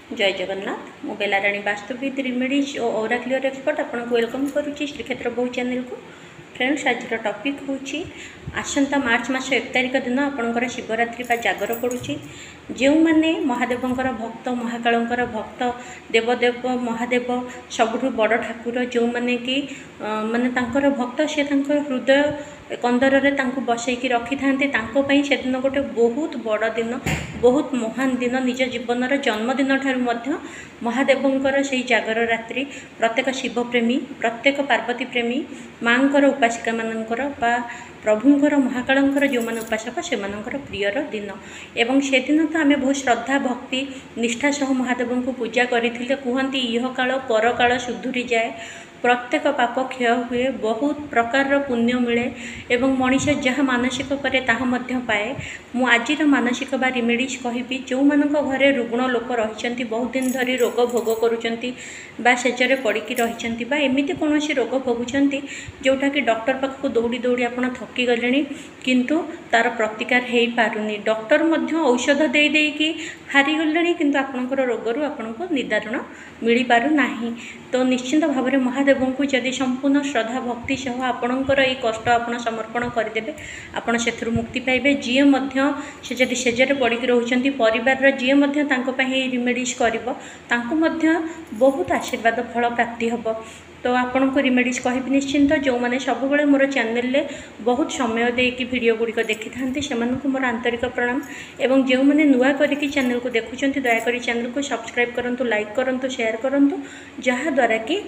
जय जगन्नाथ मु बेलाराणी वास्तुविद रेमेडीज और ओरा क्लियर एक्सपर्ट आपको वेलकम करुच्ची श्रीक्षेत्र बहु चैनल को। फ्रेंड्स आज टॉपिक होची आसंता मार्च मास 1 तारिख दिन आपणकर शिवरात्रि बा जागर पड़ुची। जो मैंने महादेवंकर भक्त महाकालंकर भक्त देवदेव महादेव सबुठ बड़ ठाकुर जो मैंने कि माने तांकर भक्त से हृदय कंदर बसैकी रखी था से दिन गोटे बहुत बड़ दिन बहुत महान दिन निज जीवन जन्मदिन ठारू महादेवंकर से जागर रात्रि प्रत्येक शिवप्रेमी प्रत्येक पार्वती प्रेमी माँकर उपासिका मानकर बा प्रभुंकर महाकालंकर जो मैंने उपासक से प्रियर दिन एवं से दिन तो आम बहुत श्रद्धा भक्ति निष्ठा सह महादेव को पूजा करते कहते इह काल पर काल सुधुरी जाए प्रत्येक पाप क्षय हुए बहुत प्रकार पुण्य मिले एवं मनीष जहाँ मानसिक करे ताहा मध्य पाए। मु आजिर मानसिक बा रेमेडीज कहबी जो मानक घरे रुग्ण लोक रही बहुत दिन धरी रोग भोग करुचंती बा सेचरे पड़िकी रही बा एमिति कौन रोग भोगुंट जोटा कि डॉक्टर पाखक दौड़ी दौड़ी आप थकी गले किंतु तार प्रतिकार हो पारुनी डॉक्टर मध्य औषध दे देकी हारी गले किंतु आपणकर रोगरू आपको निदारण मिल पारु नाही। तो निश्चिंत भाव में महादेव को जदि संपूर्ण श्रद्धा भक्ति सह आपणकर ये कष्ट आप समर्पण करदे आपड़ से मुक्ति पाइबे। जी से जदि सेजरे पड़िकी रोचंती परिवार जी रिमेडीज कर बहुत आशीर्वाद फल प्राप्ति हम। तो आपन को रेमेडीज कहबी निश्चिंत जो मैंने सब बड़े मोर चैनल बहुत समय देकी वीडियो गुड़िक देखि था से मोर आंतरिक प्रणाम एवं जो मैंने नुआ करके चैनल को देखुं दयाकोरी चैनल को सब्सक्राइब करूँ लाइक करूँ शेयर करूँ जहाँद्वारा कि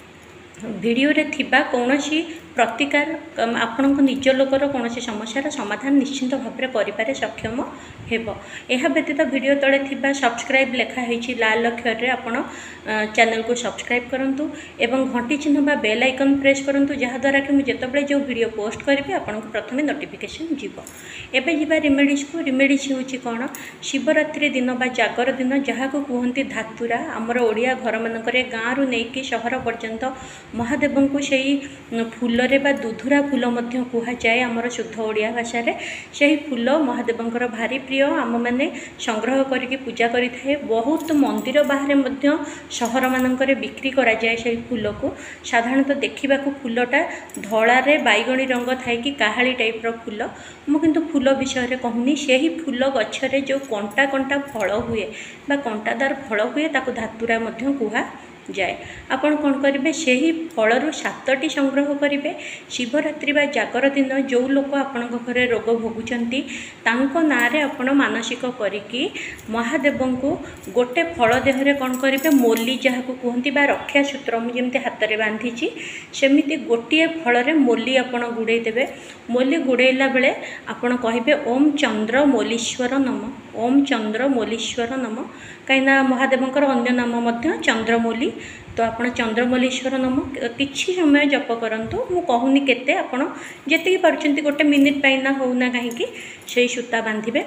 वीडियो रे थिबा कौनसी प्रतिकार आपण निज लोकर कौन समस्यार समाधान निश्चिंत भाव में करें सक्षम हेब। यह व्यतीत वीडियो तले थिबा सब्सक्राइब लेखाई लाल अक्षर रे आपण चैनल को सब्सक्राइब करूँ एवं घंटी चिन्ह बा बेल आइकन प्रेस करूँ जहाँद्वारा कि मुझे जितेबाला जो वीडियो पोस्ट करी आपको प्रथम नोटिफिकेशन जीव। एवं जीवा रेमेडीज को रेमेडीज हूँ कौन शिवरात्रि दिन बा जागर दिन जहाँ को कहते धातुरा आमर ओडिया घर मानक गाँव रू नहीं सहर पर्यंत महादेव को सही फूल बा दुधुरा फूल कहुए आमर शुद्ध ओडिया भाषा से फूल महादेवंकर भारी प्रिय आम मैंने संग्रह करके पूजा करें। बहुत मंदिर बाहर सहर मानक बिक्री कराए से फूल को साधारणतः देखा फूलटा धड़ारे बैगणी रंग थाए कि काहाली टाइप्र फूल मु किंतु फूल विषय कहूनी से ही फूल गच्छरे जो कंटा कंटा फल हुए बा कंटादार फल हुए ताकू धातुरा कहुआ जाए। आपण कौन करेंगे से ही फलू 7टी संग्रह करेंगे शिवरात्रि बा जागर दिन जो लोक आपण घरे रोग भोगुंट ना आपण मानसिक करी महादेव को गोटे फल देहरे कौन करेंगे मोली जहाँ को कहती बा रक्षा सूत्र मुझे हाथ में बांधीची सेमती गोटे फल मोली आपण गुड़े देवे। मोली गुड़ेला बेले आपण कहे ओम चंद्र मोलीश्वर नम ओम चंद्र मोलीश्वर नम कहीं महादेवंकर अन्य नाम चंद्रमौली तो आप चंद्रमौलीश्वर नम किसी समय जप करूँ मु कहूनी केते आपण जी पार्टी गोटे मिनिट पाइना होना कहीं से सूता बांधे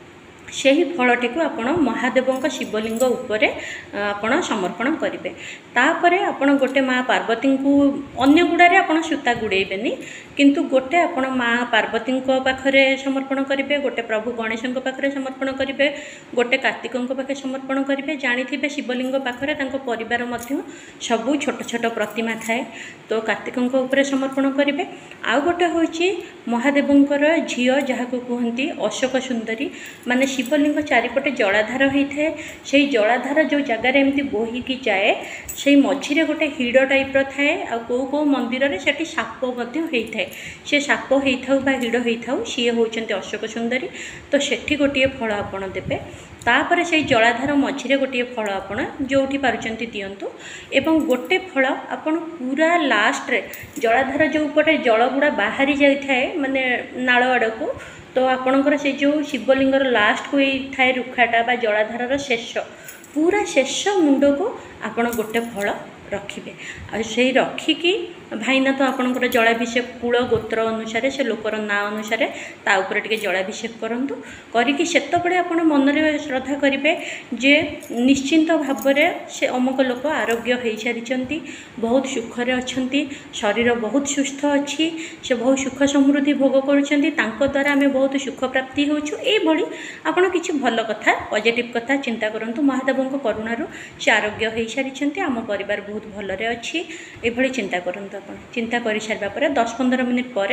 से ही फलटी को आपण महादेव शिवलिंग उपरे आपण समर्पण करेंगे। तापरे आपण गोटे माँ पार्वती को अन्य गुड़ारे आपण सूता गुड़ेबेनी किंतु गोटे आपण माँ पार्वती पाखरे समर्पण करेंगे गोटे प्रभु गणेश पाखे समर्पण करेंगे गोटे कार्तिक पाखे समर्पण करेंगे। जानी शिवलिंग पाखरे परिवार मध्य सबू छोट छोट प्रतिमा थाए तो कार्तिक उपरे समर्पण करेंगे। आउ गोटे हूँ महादेवंकर झील जहाँ को कहती अशोक सुंदरी माने शिवलिंग चारिपटे जलाधार होता है से जलाधार जो जगार एमती बोहीकी जाए से मझीरे गोटे हिड़ टाइप्र थाए आ कौ मंदिर में से साप होता है से साप होता बा हिड़ होता सी होती अशोक सुंदरी तो सेठी गोटे फल आपड़ देवे तापर से जलाधार मझीरे गोटे फल आपड़ जो पार्टी दिंतु एवं गोटे फल आपड़ पूरा लास्ट रे जलाधार जो पटे जल गुड़ा बाहरी जाए माने नाल आड़ को तो आपणकर से जो शिवलिंगर लास्ट को थाए रुखाटा बा जलाधार शेष पूरा शेष मुंड को आपण गोटे फल रखिए आ से रखिकी भाईना तो आपणकर जलाभिषेक कूल गोत्र अनुसार से लोकर ना अनुसार ता ऊपर टिके जलाभिषेक करंतु करिकि सेतबेले आपण मनरे श्रद्धा करेंगे जे निश्चिंत भाव से अमुक लोक आरोग्य हो सारी बहुत सुखरे अच्छा शरीर बहुत सुस्थ अच्छी से बहुत सुख समृद्धि भोग कर द्वारा आम बहुत सुख प्राप्ति होली आपड़ कि भल कथा पॉजिटिव कथा चिंता करूँ महादेव करुणा से आरोग्य हो सारी आम परिवार बहुत भलरे अच्छी ये चिंता करूँ आप चिंता कर सारा पर 10-15 मिनिट पर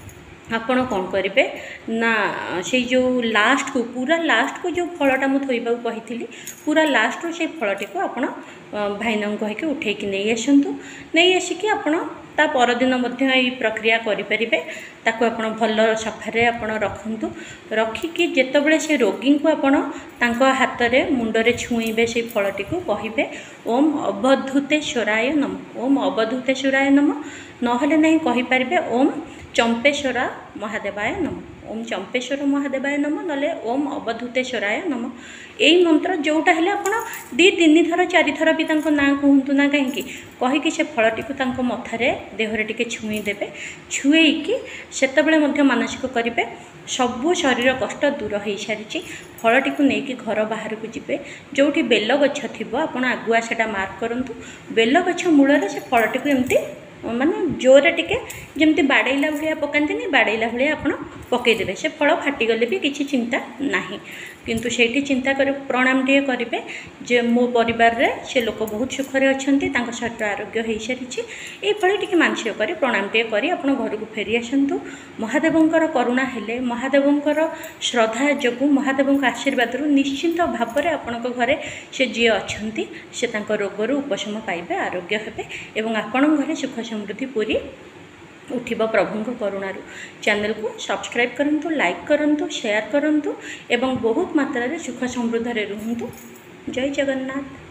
आपण कौन करेंगे ना से जो लास्ट को पूरा लास्ट को जो फलटा मुझे थोड़ा कही पूरा लास्ट रो से फलटी को आप भाईना कहीकि उठेकी नहीं आसतु नहीं आसिकी आपण ता परदिन यही प्रक्रिया करें ताकू आप भल सफारे आप रखु रखिकी जितेबाला से रोगी को आपण हाथ में मुंडरे छुईबे से फलटी को कहे ओम अवधूतेश्वराय नम ओम अवधूतेश्वराय नम नहले नहीं कहीपर ओम चंपेश्वरा महादेवाय नम ओम चंपेश्वर महादेवाय नम ना ओम अवधूतेश्वराय नम यही मंत्र जोटा है आप 2-3 थर 4 थर भी ना कहतु ना कहीं कहीकि से फलटी को मथारे देहरे टिके छुईदेवे छुईकी से मानसिक करेंगे सबू शरीर कष्ट दूर हो सारी फलटी को लेकिन घर बाहर को जीवे जो बेल गछ थी आप आगुआ से मार्क करूँ बेल गछ मूल से फलटी को एमती माने जोरे टिके जमती बाड़ेला भाया पकाती बाड़ेला भाया आप पकईदेवे से फल फाटीगले भी किसी चिंता नहीं किंतु से चिंता कर प्रणाम टे करेंगे जे मो परिवार रे से लोक बहुत सुखरे अच्छा शरीर आरोग्य हो सारी ये मानसिक कर प्रणाम टे कर आप घर को फेरी आसतु महादेवंकर करुणा हेले महादेवंकर श्रद्धा जो महादेव आशीर्वाद निश्चिंत भाव में आपण घरे से जी अच्छा से रोगर उपशम पाइबे आरोग्य हेबे आपण घरे सुख समृद्धि पूरी उठिबा प्रभु करुणा चैनल को सब्सक्राइब करंतु लाइक करंतु शेयर करंतु एवं बहुत मात्रा रे सुख समृद्धि रुहंतु। जय जगन्नाथ।